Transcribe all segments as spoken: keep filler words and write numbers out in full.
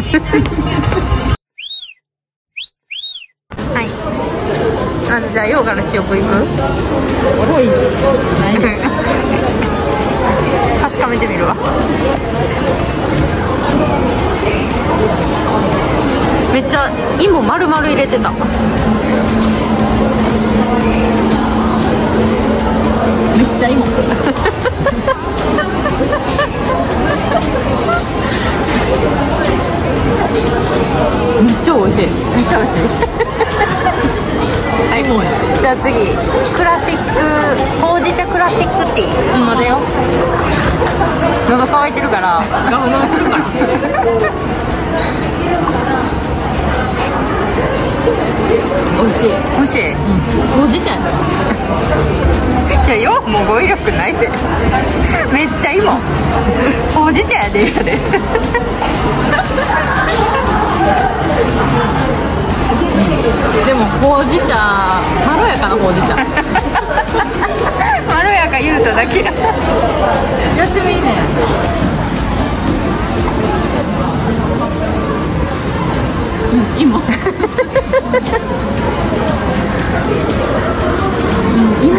はい。あ、じゃあ洋から塩食いく？ 多い。 確かめてみるわ。めっちゃ芋丸々入れてた。 めっちゃ芋。めっちゃ美味しい。 めっちゃ美味しい。はい、もうじゃあ次クラシックほうじ茶クラシックティー。ほんまだよ。喉乾いてるからガム飲みするから。美味しい。 美味しい。 うん。ほうじ茶や。 いやよ、もう語彙力ないで。めっちゃ芋。ほうじ茶やでやで。 でもほうじ茶、まろやかなほうじ茶。 まろやか言うただけや。 やってみいね。うん、芋。うん、芋。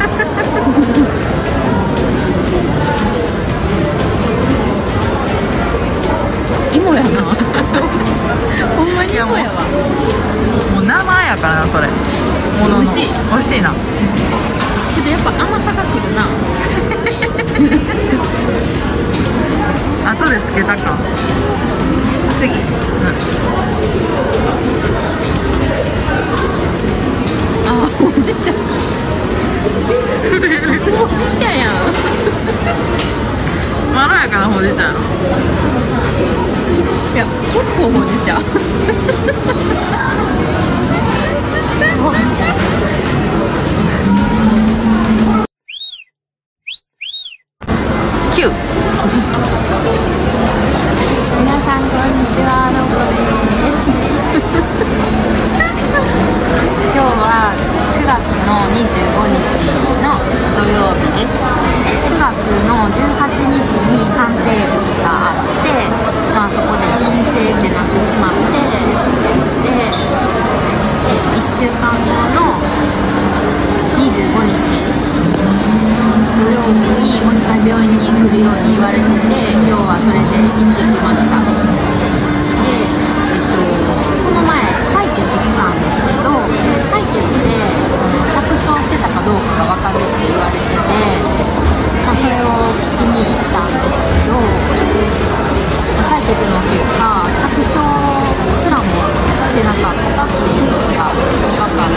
芋やな。ほんまに芋やわ。 もう生やからなそれ。 美味しい。 美味しいな。 けどやっぱ甘さがくるな。 後でつけたか。 次。うん。あ、ほうじ茶。ほうじ茶やん。 まろやかなほうじ茶。 いや、結構ほうじ茶。 きゅう。 皆さんこんにちは、のこです。今日はくがつのにじゅうごにちの土曜日です。くがつのじゅうはちにちに判定日があって、まあ、そこで陰性ってなってしまって、で、えー、いっしゅうかんごのにじゅうごにち土曜日にもう一回病院に来るように言われてて、今日はそれで行ってきました。で、えっと、この前採血したんですけど、で採血でその着床してたかどうかが分かるって言われてて、まあ、それを聞きに行ったんですけど、採血の結果着床すらもしてなかったっていうのが分かって、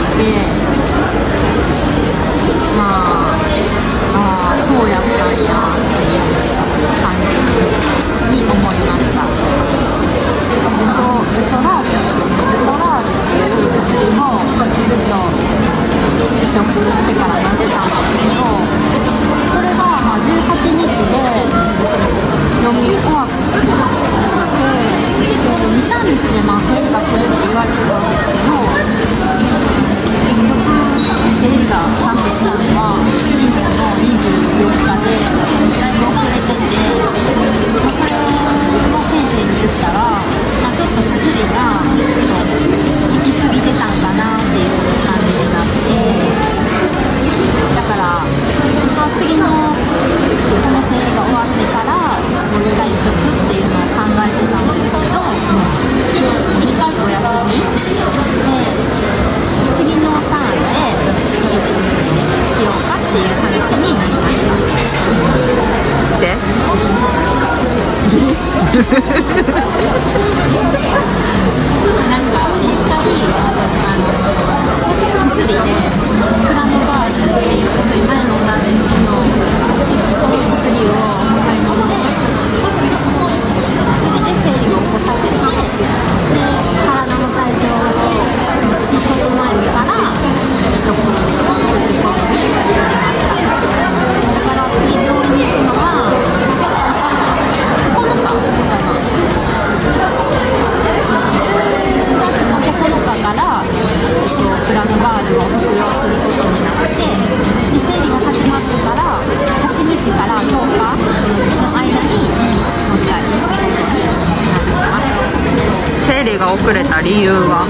まあああそうやったんやっていう感じに思いました。ルト、ルトラール、ルトラールっていう薬もずっと移植してから飲んでたんですけど、それがまあじゅうはちにちで飲み終わってでに、さんにちでまあ生理が来るって言われてたんですけど、結局生理がちゃんと来たのは昨日のにじゅうよっかでだいぶ遅れてて、まあ、それを先生に言ったら、まあ、ちょっと薬がちょっと効きすぎてたんかなっていう感じになって、だから、まあ、次のこの生理が終わってからもう一回移植っていうのを考えてたんですけど、いっかいお休みして次のターンで理由は？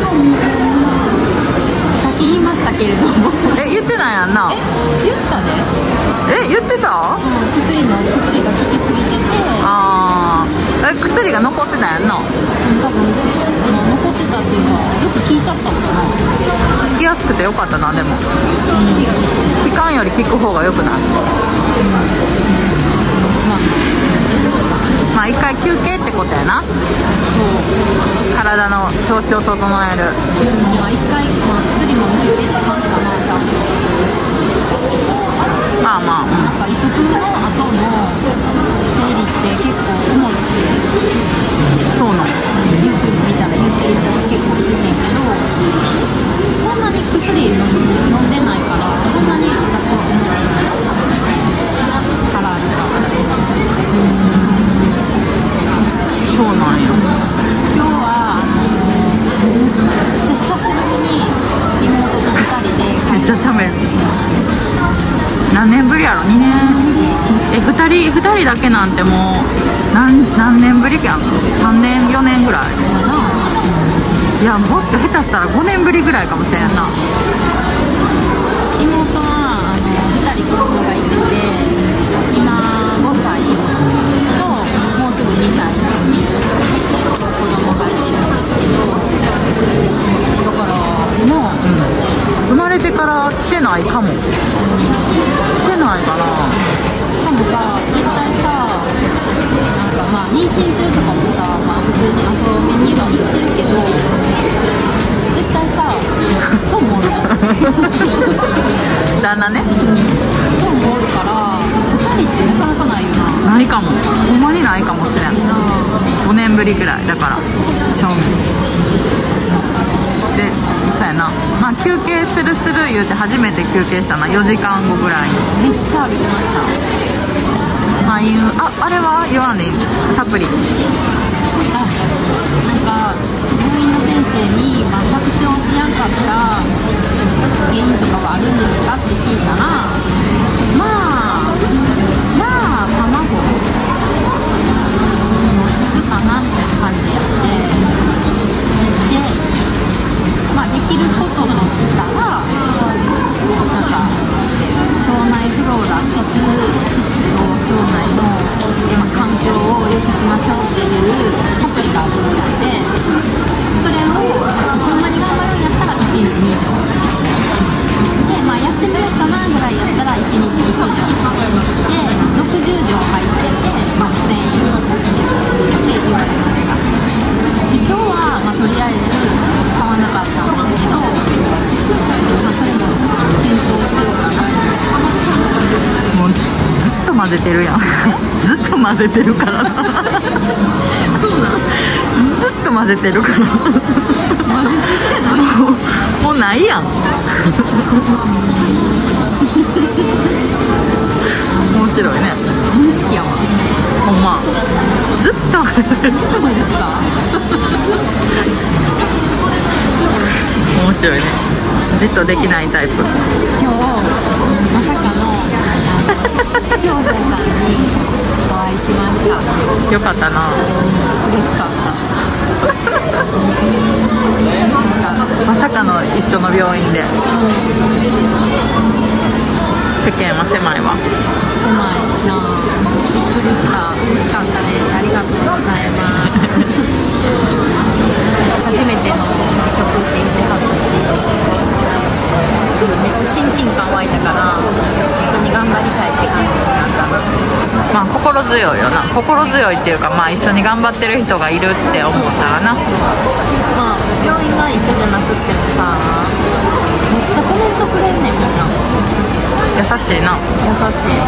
さっき言いましたけれどもえ、言ってないやんな。 え、言ったね。 え、言ってた？ うん、薬の薬が効きすぎてて、 ああ、え、薬が残ってたやんな。 うん、多分、まあ、残ってたっていうかよく聞いちゃったのかな。 聞きやすくてよかったな。でも、うん、聞かんより聞く方がよくない？うん、まあ一回休憩ってことやな。そう、体の調子を整える。うん、まあ一回、まあ、薬も抜いてって感じかな。ちゃんとまあまあ、うん、 なんか移植の後の生理って結構重いってそうなの。 YouTube 見たら言ってる人が結構いるんやけど、そんなに薬飲んでないからそんなに私は重たいからあるか。うん、 そうなんや。 今日はあのめっちゃ久しぶりに妹とふたりでめっちゃ食べる。何年ぶりやろ？にねん。え、ふたりふたりだけなんてもう何何年ぶりやん。さんねんよねんぐらい。いや、もしか下手したらごねんぶりぐらいかもしれんな。 妹はあのふたり子供がいてて、今ごさいともうすぐにさいの子供がいてるんですけど、だからもう、 うん、生まれてから来てないかも。来てないかな。 でもさ、絶対さ、なんかまあ妊娠中とかもさ、まあ普通に遊びには行ってるけど、絶対さ、そうもおる旦那ね、 そうもおるから、ふたりってなかなかないよな。 ないかも。ほんまにないかもしれん。ごねんぶりぐらいだから、正味で、そうやな。まあ休憩するする言うて初めて休憩したな。よじかんごぐらいにめっちゃ歩きました。 ああいう、あ、あれは言わんでいい？サプリ。 あ、なんか病院の先生に、まあ、着床しやんかった原因とかはあるんですかって聞いたら、まあまあ卵の質かなみたいな感じでやって、で、まあ、できることとしたら、なんか腸内フローラ、膣、膣と腸内の、まあ、環境を良くしましょうっていうサプリがあるみたいで、それをほんまに頑張るんやったらいちにちにじょうで、まあ、やってみようかなぐらいやったらいちにちいちじょうでろくじゅうじょう入っててろくせんえんって言われました。で、今日は、まあ、とりあえず買わなかったんですけど、まあ、それも検討しようかな。 もうずっと混ぜてるやんずっと混ぜてるからなそうなの？ ずっと混ぜてるからもう、もうないやん面白いね。 無意識やわ。 ほんまずっとずっとですか？ 面白いね。じっとできないタイプ。 今日まさかの視聴者さんにお会いしました。 よかったな。 嬉しかった。 まさかの一緒の病院で、うん、世間は狭いわ。 狭いな。びっくりした。嬉しかったです。ありがとうございます初めての移植って言ってはったし、めっちゃ親近感湧いたから一緒に頑張りたいって感じになったな。 まあ心強いよな。心強いっていうか、まあ一緒に頑張ってる人がいるって思ったらな。 まあ病院が一緒じゃなくってもさ、めっちゃコメントくれんねん、みんな。 優しいな。 優しい。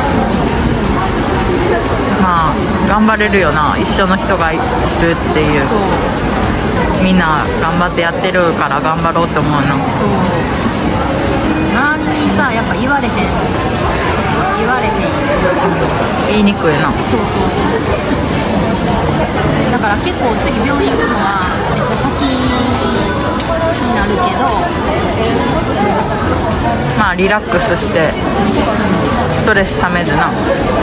まあ頑張れるよな、一緒の人がいるっていう。 そう、 みんな頑張ってやってるから頑張ろうって思うな。 そう、周りにさ、やっぱ言われへん言われへん言いにくいな。 そうそうそう。だから結構次病院行くのはめっちゃ先になるけど、 まあリラックスしてストレスためずな、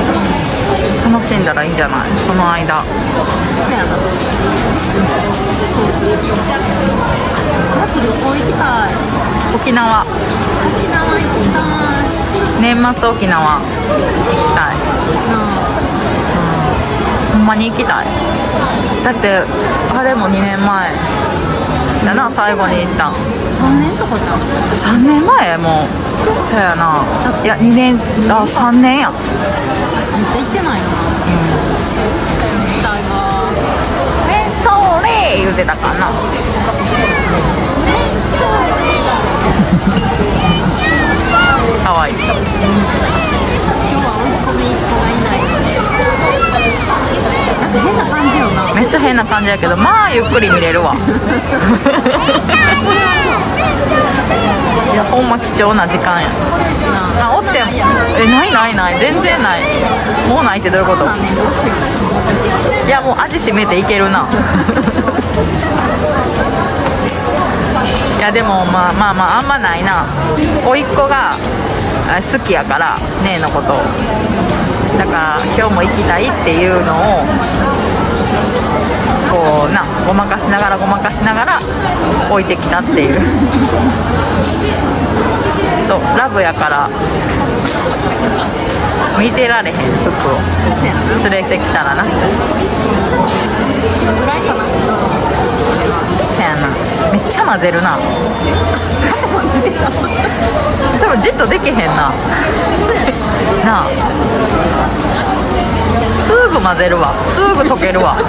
楽しんだらいいんじゃない、その間。 そうやな。そ早く旅行行きたい。 沖縄沖縄行きたい。 年末沖縄行きたい。ほんまに行きたい。だってあれもにねんまえだな、最後に行ったん。 さんねんとかじゃん。 さんねんまえもうそやな。いやにねん、あさんねんや。 めっちゃ行ってないな。行きたいわ。 えそれ言うてたかな。かわいい。 今日は追い込みっ子がいない。なんか変な感じよな。 めっちゃ変な感じやけど、まあゆっくり見れるわ。いやほんま貴重な時間や。あおってもえないないない全然ない。もうないってどういうこと？いやもう味しめていけるな。いやでもまあまあまああんまないな。甥っ子が好きやから姉のことだから今日も行きたいっていうのをこうなごまかしながらごまかしながら置いてきたっていう。そうラブやから見てられへん服を連れてきたらな。 ぐらいかな。 せやな。めっちゃ混ぜるな。でもじっとできへんな。なあすぐ混ぜるわ。すぐ溶けるわ。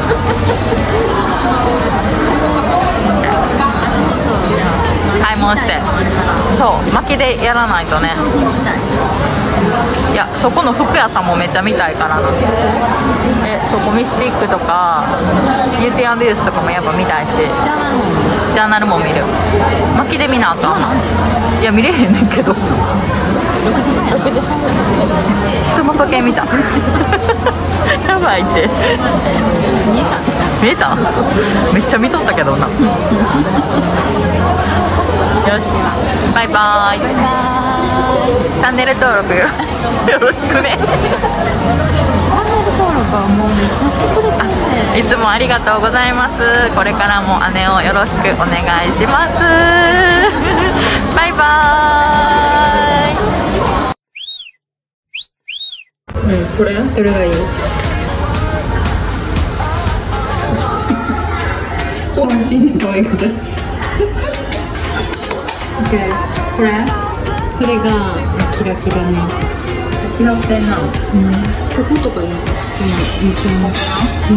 買い物してそう巻きでやらないとね。いやそこの服屋さんもめっちゃ見たいからな。えそこミスティックとかビューティー&ビュースとかもやっぱ見たいし、 ジャーナルも見る。 ジャーナルも見る。巻きで見なあかん。 なんで？ いや見れへんねんけど。 ろくじはんやな。 人の時計見た。やばいって。 見えた。 見えた？めっちゃ見とったけどな。よしバイバーイ。チャンネル登録よろしくね。 チャンネル登録はもうめっちゃしてくれたね。 いつもありがとうございます。これからも姉をよろしくお願いします。バイバーイ。うん、これどれがいい？そう安心で可愛くて。オッケー。これ？ これがキラキラね。 キラってんな。 うん。こことかいいじゃん。うん、見つめますか？うん。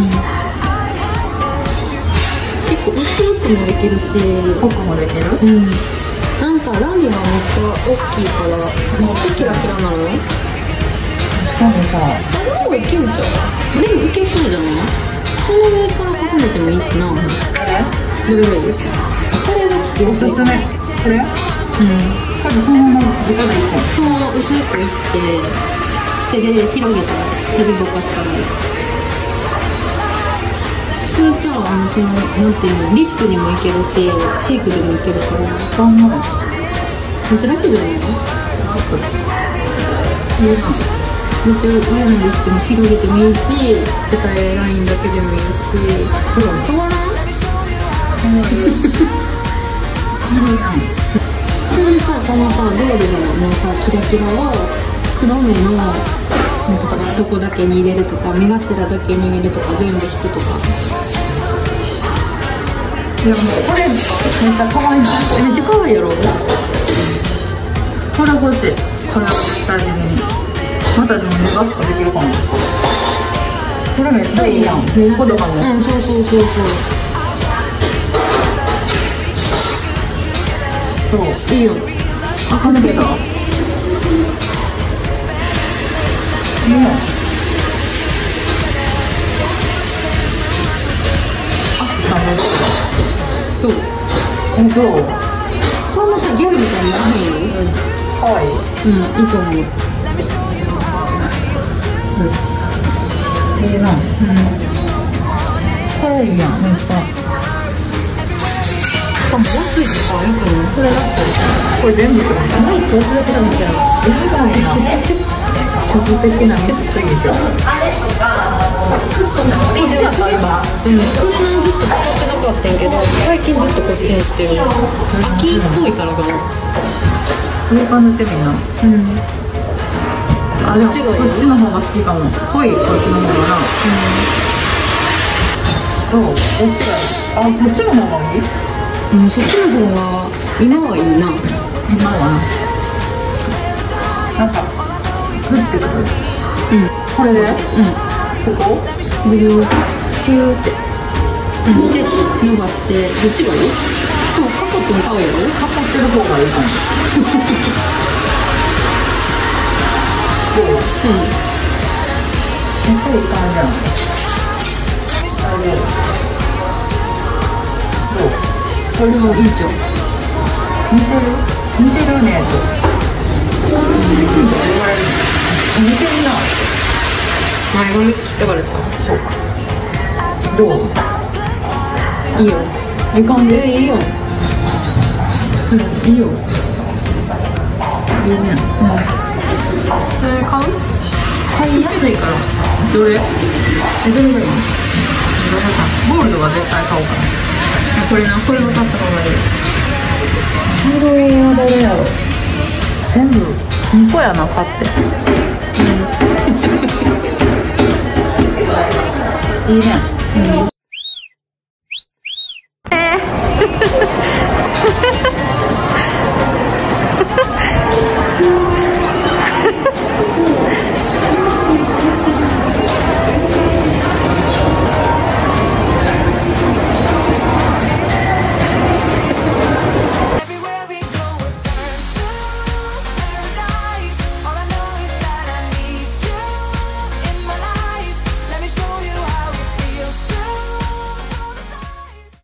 結構薄いやつもできるし、 濃くもできる？ うん。なんかラメがめっちゃ大きいからめっちゃキラキラなの。 しかもさ、 あれもいけるじゃん。あれもいけそうじゃない？その上から重ねてもいいしな。どれがいい？これがつきやすい。 おすすめ。これ？うん。多分そのまま直でいいかも。 そう薄くいって手で広げたら手でぼかしたらいい。それさ、あのそのなんていうのリップにもいけるしチークでもいけるから。 どんなの？ めっちゃ楽じゃないの？めっちゃ上までいっても広げてもいいし、二重ラインだけでもいいし。変わらん？それでさ、このさ、ドールのさ、キラキラを黒目のなんとかどこだけに入れるとか、目頭だけに入れるとか、全部引くとか。 いやもうこれめっちゃ可愛いな。 めっちゃ可愛いやろ。 これ欲しい。これを下地に。またでも目がしかできるかも。これめっちゃいいやん。こことかも。 うん、そうそうそうそう。 そういいよ。あ、これけど。いいよ。 そう。 え、どう？ そんなさ、ギャルみたいにならへんよ。 かわいい。 うん、いいと思う。 いいな。うん。これいいやん。めっちゃ。しかも安いとかよくない？それだったらこれ全部くらい。 マイク忘れてたみたいな。 やばいな。初歩的なミスすぎて。 こっちやった今。 うん、これなずっと使ってなかったんやけど最近ずっとこっちにしてる秋っぽいからかな。 上から塗ってみんな。うん。あ、でもこっちの方が好きかも。濃いこっちの方がな。うん。どう？どっちがいい？あ、こっちの方がいい？ うん、そっちの方が今はいいな。 今はな。なんかグッてくる。 うん。 これで？うん。ここ？ ぐるーっとキューって。うん。で伸ばしてどっちがいい？でもカポットも可愛いやろ？ かかってる方がいいかも。どう？うん。やっぱりいい感じやん。大丈夫。どう？ これもいいじゃん。 似てる？似てるねと。似てるな。 前髪切ってかれた。 そうか。どう？ いいよ。 いい感じ？ え、いいよ。うん、いいよ。 いいね。うん。 それ買う？買いやすいから。 どれ？え、 どれがいい？ ゴールドは絶対買おうかな。 これな、これも買った方がいい。 シャドウはどれやろ？全部にこやな、買って。うん。いいね。うん。